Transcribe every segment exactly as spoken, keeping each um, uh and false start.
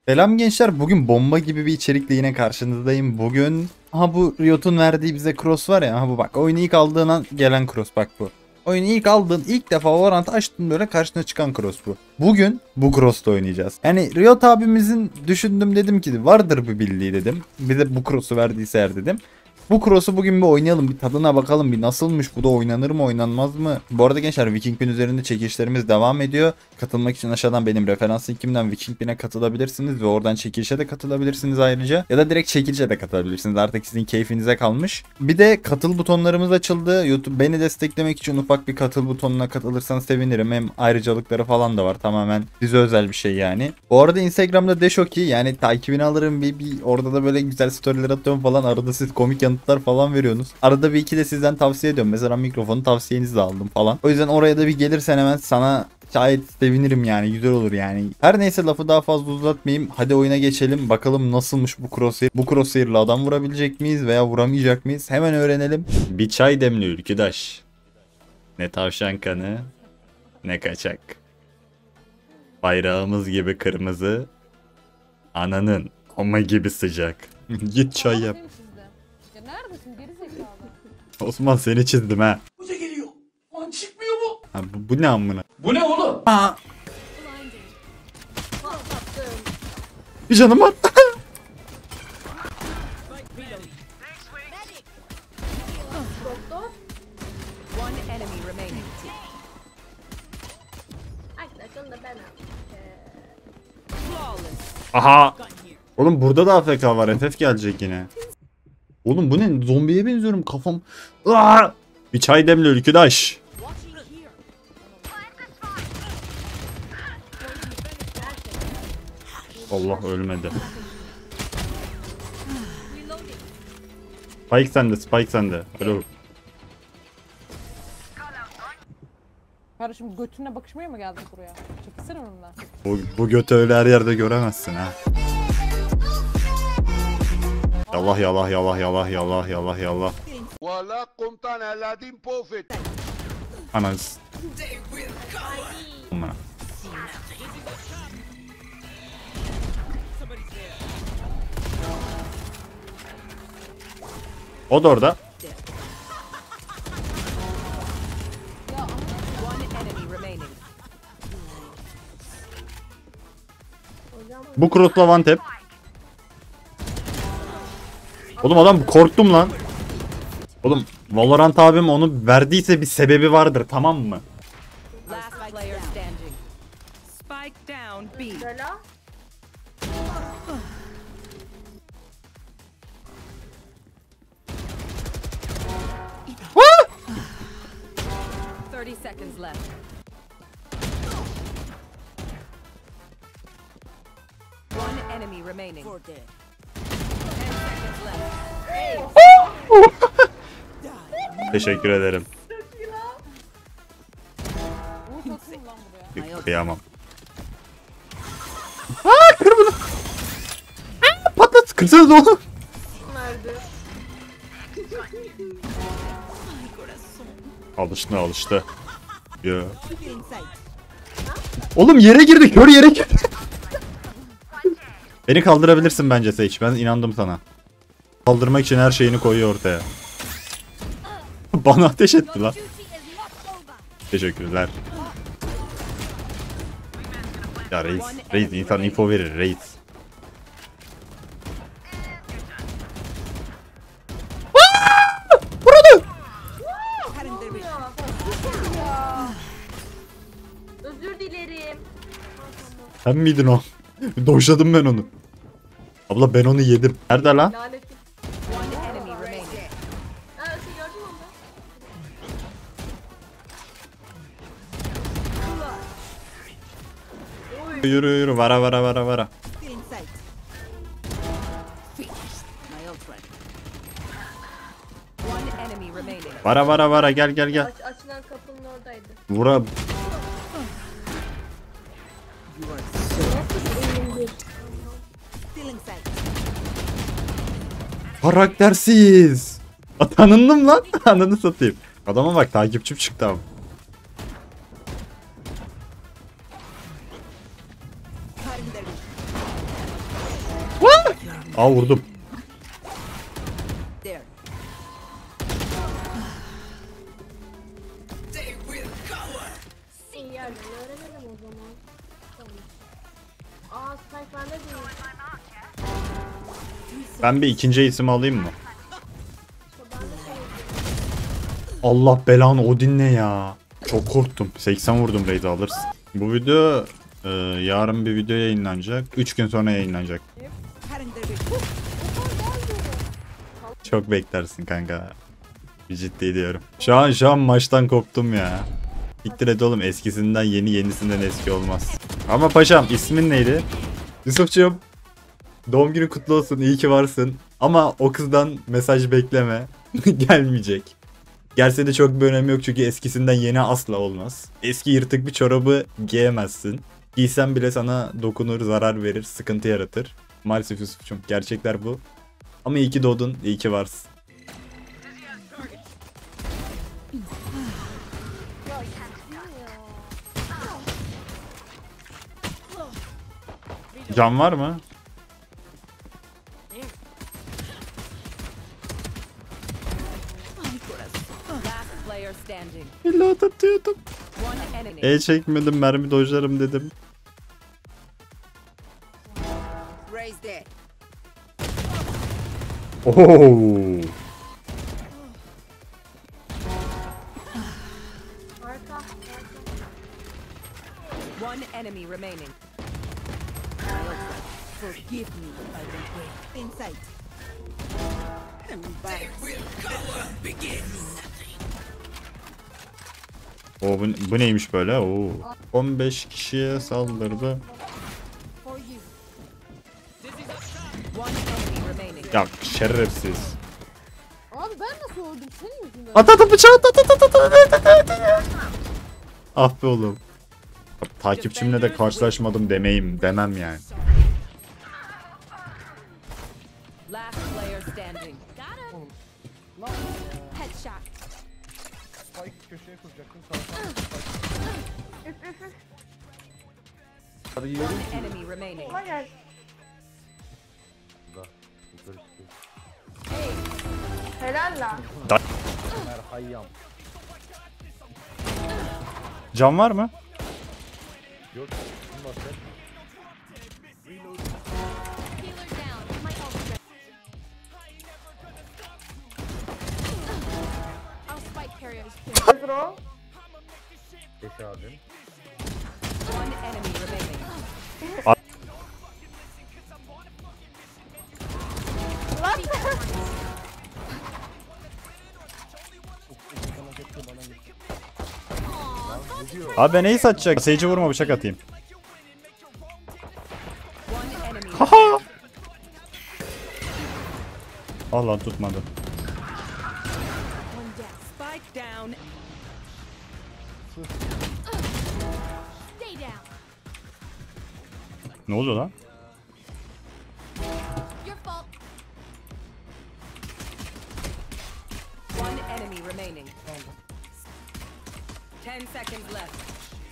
Selam gençler. Bugün bomba gibi bir içerikle yine karşınızdayım. Bugün aha bu Riot'un verdiği bize cross var ya. Aha bu bak. Oyunu ilk aldığından gelen cross bak bu. Oyunu ilk aldığın ilk defa Valorant açtın böyle karşına çıkan cross bu. Bugün bu cross'ta oynayacağız. Yani Riot abimizin düşündüm dedim ki vardır bir bildiği dedim. Bize bu cross'u verdiyse eğer dedim. Bu cross'u bugün bir oynayalım, bir tadına bakalım, bir nasılmış, bu da oynanır mı, oynanmaz mı? Bu arada gençler Viking Bin üzerinde çekilişlerimiz devam ediyor. Katılmak için aşağıdan benim referans linkimden Viking Bin'e katılabilirsiniz ve oradan çekilişe de katılabilirsiniz ayrıca. Ya da direkt çekilişe de katılabilirsiniz. Artık sizin keyfinize kalmış. Bir de katıl butonlarımız açıldı. YouTube beni desteklemek için ufak bir katıl butonuna katılırsanız sevinirim. Hem ayrıcalıkları falan da var. Tamamen size özel bir şey yani. Bu arada Instagram'da Deshoki yani takibini alırım bir, bir orada da böyle güzel storyler atıyorum falan. Arada siz komik yanıtlar falan veriyorsunuz. Arada bir iki de sizden tavsiye ediyorum. Mesela mikrofonu tavsiyenizi de aldım falan. O yüzden oraya da bir gelirsen hemen sana şayet sevinirim yani. Güzel olur yani. Her neyse lafı daha fazla uzatmayayım. Hadi oyuna geçelim. Bakalım nasılmış bu crosshair. Bu crosshair'la adam vurabilecek miyiz veya vuramayacak mıyız? Hemen öğrenelim. Bir çay demli ülküdaş. Ne tavşan kanı ne kaçak. Bayrağımız gibi kırmızı. Ananın ama gibi sıcak. Git çay yap. Ya neredesin geri zekalı? Osman seni çizdim ha. Bu da geliyor. Lan çıkmıyor mu? Ha bu, bu ne amına? Bu ne oğlum? Aa. Bir canım var. One enemy remaining. Flawless. Aha. Oğlum burada da A F K var. F F gelecek yine. Oğlum bu ne? Zombiye benziyorum kafam. Aa! Bir çay demli ülküdaş. Allah ölmedi. Spike sende, Spike sende. Alo. Kardeşim götüne bakışmaya mı geldik buraya? Çekilsene önümden. Bu, bu götü öyle her yerde göremezsin ha. Yallah yallah yallah yallah yallah yallah yallah. Voilà komutan Aladdin Prophet. Anaz. Aman. O da orada. One enemy remaining. Bu crossla one tap. Oğlum adam korktum lan. Oğlum Valorant abim onu verdiyse bir sebebi vardır, tamam mı? Last player standing. Spike down B. Thirty seconds left. One enemy remaining. Ten seconds left. Teşekkür ederim. Uğur sokayım lan buraya. Kıyamam. Aa kır bunu. Aa, patlat. Kırsanız oğlum. Alıştı alıştı. Ya. Oğlum yere girdi. Kör yere girdi. Beni kaldırabilirsin bence Sage. Ben inandım sana. Kaldırmak için her şeyini koyuyor ortaya. Bana ateş etti lan. Teşekkürler. Ya reis, reis insan info verir reis. Burada. Özür dilerim. Sen miydin o? Doşladım ben onu. Abla ben onu yedim. Nerede lan? Lanetim. One enemy remaining. Ha şey gördün mü onu? Yürü yürü vara vara vara vara. One enemy remaining. Vara vara vara gel gel gel. Aç, açılan kapının oradaydı. Vura. Karaktersiz. A, tanındım lan. Ananı satayım. Adama bak takipçim çıktı abi. Aa vurdum. There. İyi yerden öğrenelim o zaman. Tamam. Aa Spike bende değil. Ben bir ikinci isim alayım mı? Ben de şey Allah belanı Odin ne ya? Çok korktum. seksen vurdum Raid'i alırsın. Bu video e, yarın bir video yayınlanacak. üç gün sonra yayınlanacak. Çok beklersin kanka. Bir ciddi diyorum. Şu an şu an maçtan koptum ya. Siktir et oğlum, eskisinden yeni, yenisinden eski olmaz. Ama paşam ismin neydi? Yusufcuğum. Doğum günü kutlu olsun, iyi ki varsın. Ama o kızdan mesaj bekleme. Gelmeyecek. Gelse de çok bir önemi yok çünkü eskisinden yeni asla olmaz. Eski yırtık bir çorabı giyemezsin. Giysen bile sana dokunur, zarar verir, sıkıntı yaratır. Maalesef Yusuf'cum, gerçekler bu. Ama iyi ki doğdun, iyi ki varsın. Can var mı? Last player standing. İlla atıyordum. One enemy. E çekmedim, mermi dojlarım dedim. Raised it. Ooo. arka. Arka. One enemy remaining. Forgive me if I don't wait. Inside. Oo, bu, bu neymiş böyle? Oo. on beş kişiye saldırdı. One enemy remaining. Ya şerefsiz. Abi ben nasıl öldüm senin yüzünden? At at bıçağı at at at at at at at. Ah be oğlum. Takipçimle de karşılaşmadım demeyim, demem yani. Last player standing. Headshot. One enemy remaining. Hayır. Helal lan. Can var mı? Bro. One enemy remaining. Abi ben neyi satacak? Sage'e vurma, bıçak atayım. One enemy. Haha. Allah tutmadı. Spike down. Ne oluyor lan? One enemy remaining. Ten seconds left.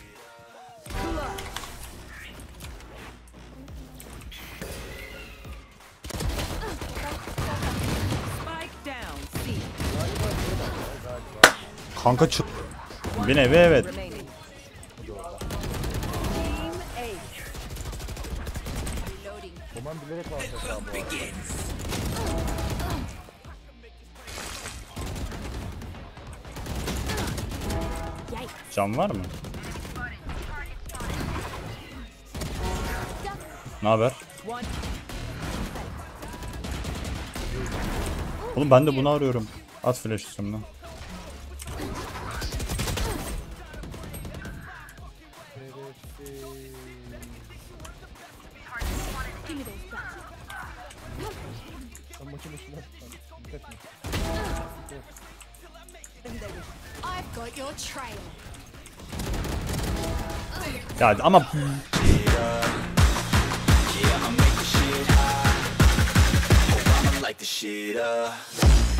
Spike down. C. Kanka çık. Bir nevi evet. Remaining. Team A. Can var mı? Ne haber? One. Oğlum ben de bunu arıyorum. At flash üstümden. I've got your trail. Ya ama like the shit up.